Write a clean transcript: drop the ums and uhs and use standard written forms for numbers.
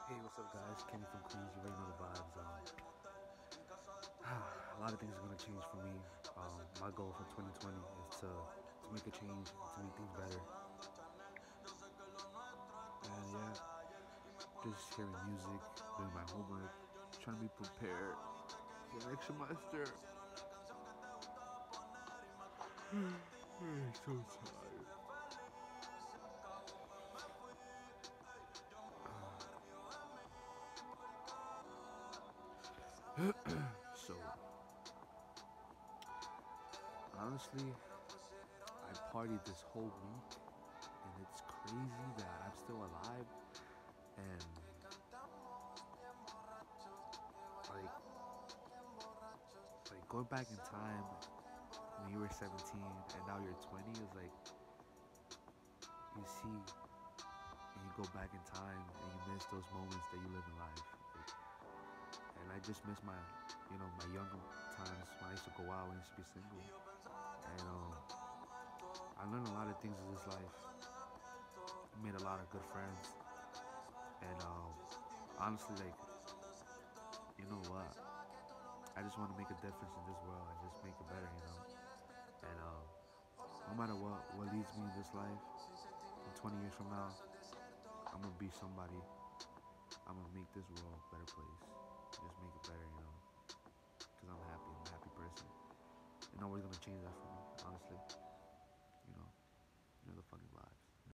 Hey, what's up, guys? Kenny from Queens. You already know the vibes. A lot of things are gonna change for me. My goal for 2020 is to make a change, to make things better. And yeah, just hearing music, doing my homework, trying to be prepared for next semester. I'm so tired. So honestly, I partied this whole week, and it's crazy that I'm still alive. And like going back in time when you were 17 and now you're 20 is like you see and you go back in time and you miss those moments that you live in life. And I just miss my younger times when I used to go out and I used to be single. And I learned a lot of things in this life. I made a lot of good friends. And honestly, like, you know what? I just want to make a difference in this world and just make it better. And no matter what leads me in this life, in 20 years from now, I'm gonna be somebody. I'm gonna make this world a better place. Just make it better. Because I'm happy. I'm a happy person. And nobody's gonna change that for me, honestly.